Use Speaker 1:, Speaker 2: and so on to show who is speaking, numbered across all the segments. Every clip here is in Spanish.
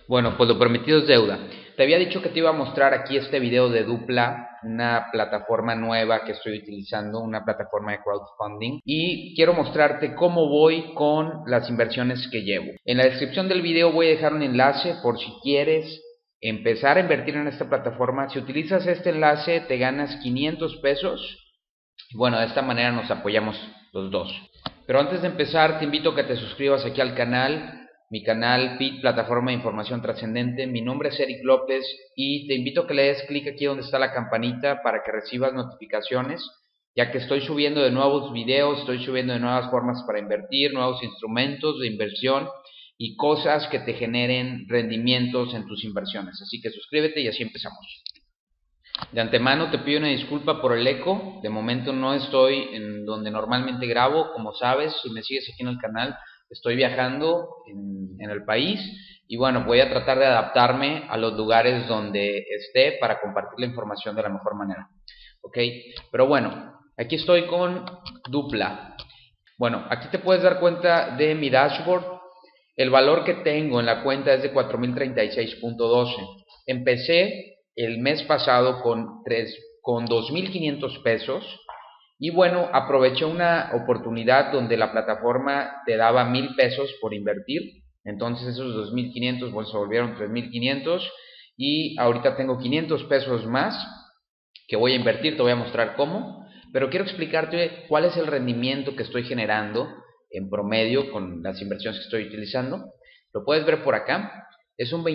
Speaker 1: Bueno, pues lo prometido es deuda. Te había dicho que te iba a mostrar aquí este video de Dupla, una plataforma nueva que estoy utilizando, una plataforma de crowdfunding, y quiero mostrarte cómo voy con las inversiones que llevo. En la descripción del video voy a dejar un enlace por si quieres empezar a invertir en esta plataforma. Si utilizas este enlace te ganas 500 pesos. Bueno, de esta manera nos apoyamos los dos. Pero antes de empezar te invito a que te suscribas aquí al canal. Mi canal PIT, Plataforma de Información Trascendente. Mi nombre es Eric López y te invito a que le des clic aquí donde está la campanita para que recibas notificaciones, ya que estoy subiendo de nuevos videos, estoy subiendo de nuevas formas para invertir, nuevos instrumentos de inversión y cosas que te generen rendimientos en tus inversiones. Así que suscríbete y así empezamos. De antemano te pido una disculpa por el eco. De momento no estoy en donde normalmente grabo. Como sabes, si me sigues aquí en el canal, estoy viajando en el país y bueno, voy a tratar de adaptarme a los lugares donde esté para compartir la información de la mejor manera. Ok, pero bueno, aquí estoy con Dupla. Bueno, aquí te puedes dar cuenta de mi dashboard. El valor que tengo en la cuenta es de 4036.12. Empecé el mes pasado con 2.500 pesos y bueno, aproveché una oportunidad donde la plataforma te daba 1,000 pesos por invertir. Entonces esos 2.500 pues, se volvieron 3.500 y ahorita tengo 500 pesos más que voy a invertir. Te voy a mostrar cómo, pero quiero explicarte cuál es el rendimiento que estoy generando en promedio con las inversiones que estoy utilizando. Lo puedes ver por acá, es un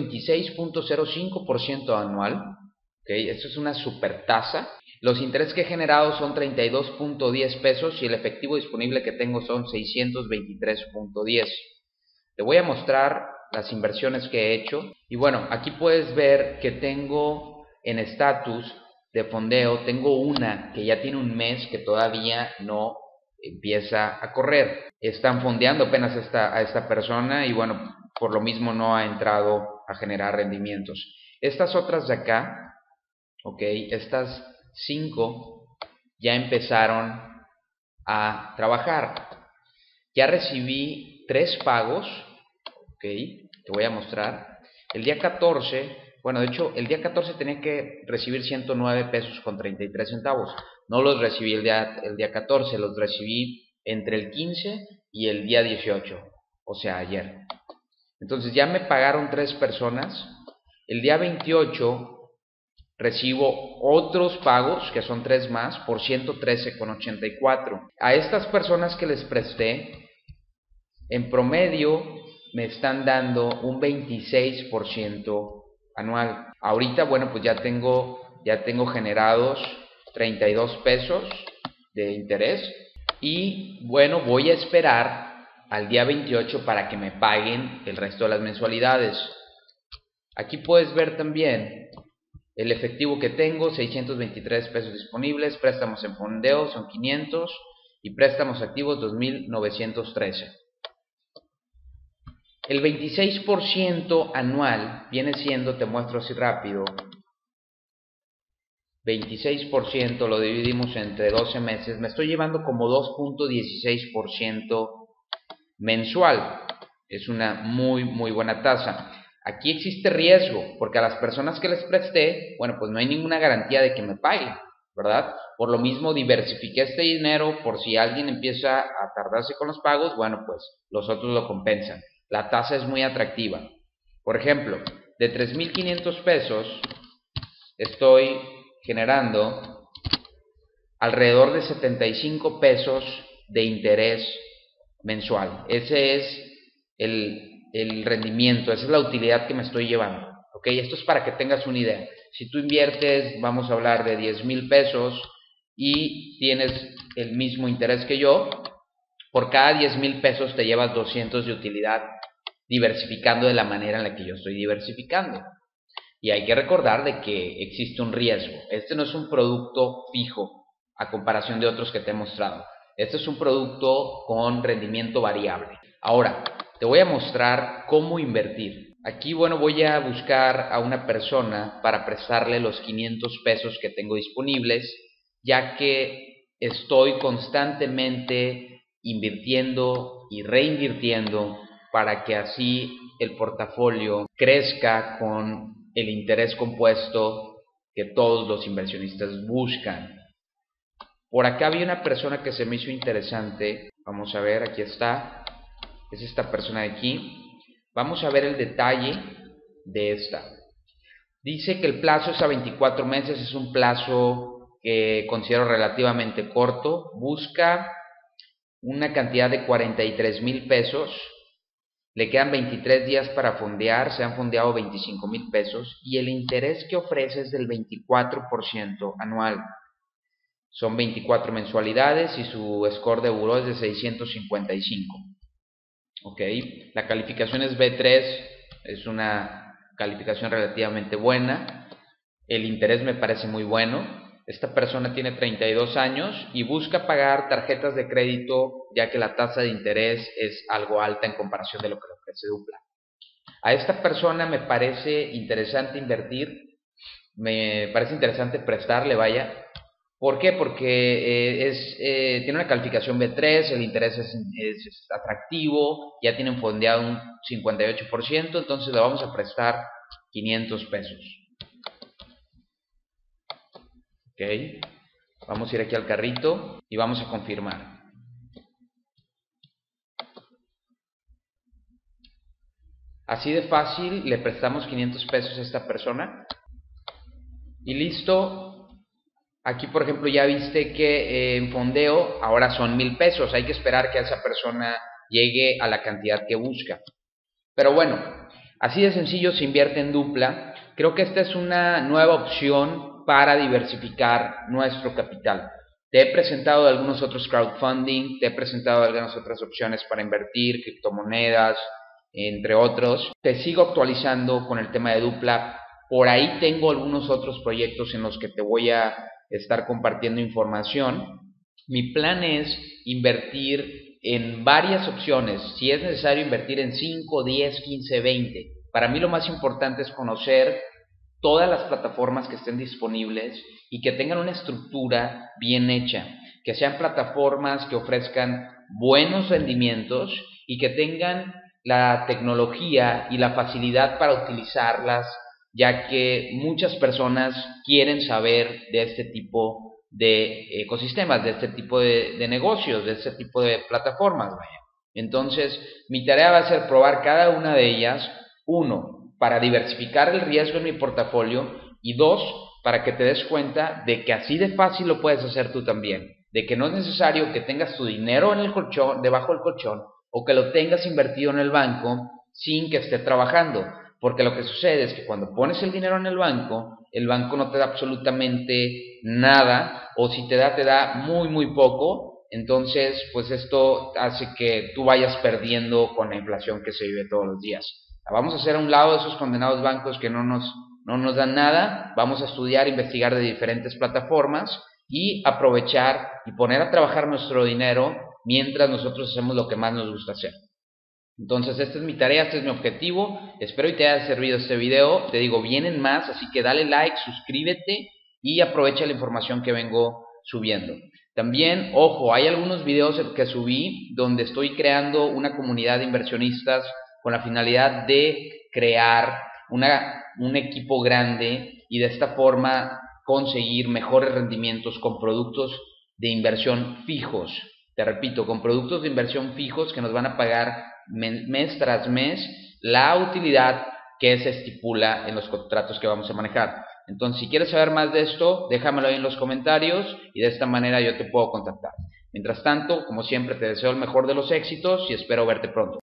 Speaker 1: 26.05% anual. Okay, esto es una super tasa. Los intereses que he generado son 32.10 pesos y el efectivo disponible que tengo son 623.10. Te voy a mostrar las inversiones que he hecho y bueno, aquí puedes ver que tengo en estatus de fondeo, tengo una que ya tiene un mes que todavía no empieza a correr. Están fondeando apenas a esta persona y bueno, por lo mismo no ha entrado a generar rendimientos. Estas otras de acá, ok, estas 5 ya empezaron a trabajar. Ya recibí 3 pagos, ok, te voy a mostrar. El día 14, bueno, de hecho, el día 14 tenía que recibir 109 pesos con 33 centavos. No los recibí el día 14, los recibí entre el 15 y el día 18, o sea, ayer. Entonces ya me pagaron 3 personas. El día 28 recibo otros pagos, que son 3 más, por 113.84. A estas personas que les presté, en promedio me están dando un 26% anual. Ahorita, bueno, pues ya tengo generados 32 pesos de interés y bueno, voy a esperar al día 28 para que me paguen el resto de las mensualidades. Aquí puedes ver también el efectivo que tengo, 623 pesos disponibles, préstamos en fondeo son 500 y préstamos activos 2.913. El 26% anual viene siendo, te muestro así rápido, 26% lo dividimos entre 12 meses, me estoy llevando como 2.16% mensual. Es una muy buena tasa. Aquí existe riesgo, porque a las personas que les presté, bueno, pues no hay ninguna garantía de que me paguen, ¿verdad? Por lo mismo diversifiqué este dinero por si alguien empieza a tardarse con los pagos, bueno, pues los otros lo compensan. La tasa es muy atractiva. Por ejemplo, de 3.500 pesos estoy generando alrededor de 75 pesos de interés mensual. Ese es el rendimiento, esa es la utilidad que me estoy llevando. Ok, esto es para que tengas una idea. Si tú inviertes, vamos a hablar de 10,000 pesos y tienes el mismo interés que yo, por cada 10,000 pesos te llevas 200 de utilidad, diversificando de la manera en la que yo estoy diversificando. Y hay que recordar de que existe un riesgo. Este no es un producto fijo a comparación de otros que te he mostrado. Este es un producto con rendimiento variable. Ahora, te voy a mostrar cómo invertir. Aquí, bueno, voy a buscar a una persona para prestarle los 500 pesos que tengo disponibles, ya que estoy constantemente invirtiendo y reinvirtiendo para que así el portafolio crezca con el interés compuesto que todos los inversionistas buscan. Por acá había una persona que se me hizo interesante. Vamos a ver, aquí está. Es esta persona de aquí. Vamos a ver el detalle de esta. Dice que el plazo es a 24 meses, es un plazo que considero relativamente corto. Busca una cantidad de 43,000 pesos. Le quedan 23 días para fondear, se han fondeado 25,000 pesos y el interés que ofrece es del 24% anual. Son 24 mensualidades y su score de buró es de 655. Ok, la calificación es B3, es una calificación relativamente buena. El interés me parece muy bueno. Esta persona tiene 32 años y busca pagar tarjetas de crédito, ya que la tasa de interés es algo alta en comparación de lo que le ofrece Dupla. A esta persona me parece interesante invertir, me parece interesante prestarle, vaya. ¿Por qué? Porque tiene una calificación B3, el interés es atractivo, ya tienen fondeado un 58%, entonces le vamos a prestar 500 pesos. Ok, vamos a ir aquí al carrito y vamos a confirmar. Así de fácil le prestamos 500 pesos a esta persona y listo. Aquí por ejemplo ya viste que en fondeo ahora son 1,000 pesos, hay que esperar que esa persona llegue a la cantidad que busca. Pero bueno, así de sencillo se invierte en Dupla. Creo que esta es una nueva opción para diversificar nuestro capital. Te he presentado algunos otros crowdfunding, te he presentado algunas otras opciones para invertir, criptomonedas, entre otros. Te sigo actualizando con el tema de Dupla. Por ahí tengo algunos otros proyectos en los que te voy a estar compartiendo información. Mi plan es invertir en varias opciones. Si es necesario invertir en 5, 10, 15, 20. Para mí lo más importante es conocer todas las plataformas que estén disponibles y que tengan una estructura bien hecha, que sean plataformas que ofrezcan buenos rendimientos y que tengan la tecnología y la facilidad para utilizarlas, ya que muchas personas quieren saber de este tipo de ecosistemas, de este tipo de negocios, de este tipo de plataformas, vaya. Entonces, mi tarea va a ser probar cada una de ellas. Uno, para diversificar el riesgo en mi portafolio, y dos, para que te des cuenta de que así de fácil lo puedes hacer tú también, de que no es necesario que tengas tu dinero en el colchón, debajo del colchón, o que lo tengas invertido en el banco sin que esté trabajando, porque lo que sucede es que cuando pones el dinero en el banco no te da absolutamente nada, o si te da muy poco. Entonces pues esto hace que tú vayas perdiendo con la inflación que se vive todos los días. Vamos a hacer a un lado esos condenados bancos que no nos dan nada. Vamos a estudiar, investigar de diferentes plataformas y aprovechar y poner a trabajar nuestro dinero mientras nosotros hacemos lo que más nos gusta hacer. Entonces esta es mi tarea, este es mi objetivo. Espero que te haya servido este video. Te digo, vienen más, así que dale like, suscríbete y aprovecha la información que vengo subiendo. También, ojo, hay algunos videos que subí donde estoy creando una comunidad de inversionistas con la finalidad de crear un equipo grande y de esta forma conseguir mejores rendimientos con productos de inversión fijos. Te repito, con productos de inversión fijos que nos van a pagar mes tras mes la utilidad que se estipula en los contratos que vamos a manejar. Entonces, si quieres saber más de esto, déjamelo ahí en los comentarios y de esta manera yo te puedo contactar. Mientras tanto, como siempre, te deseo el mejor de los éxitos y espero verte pronto.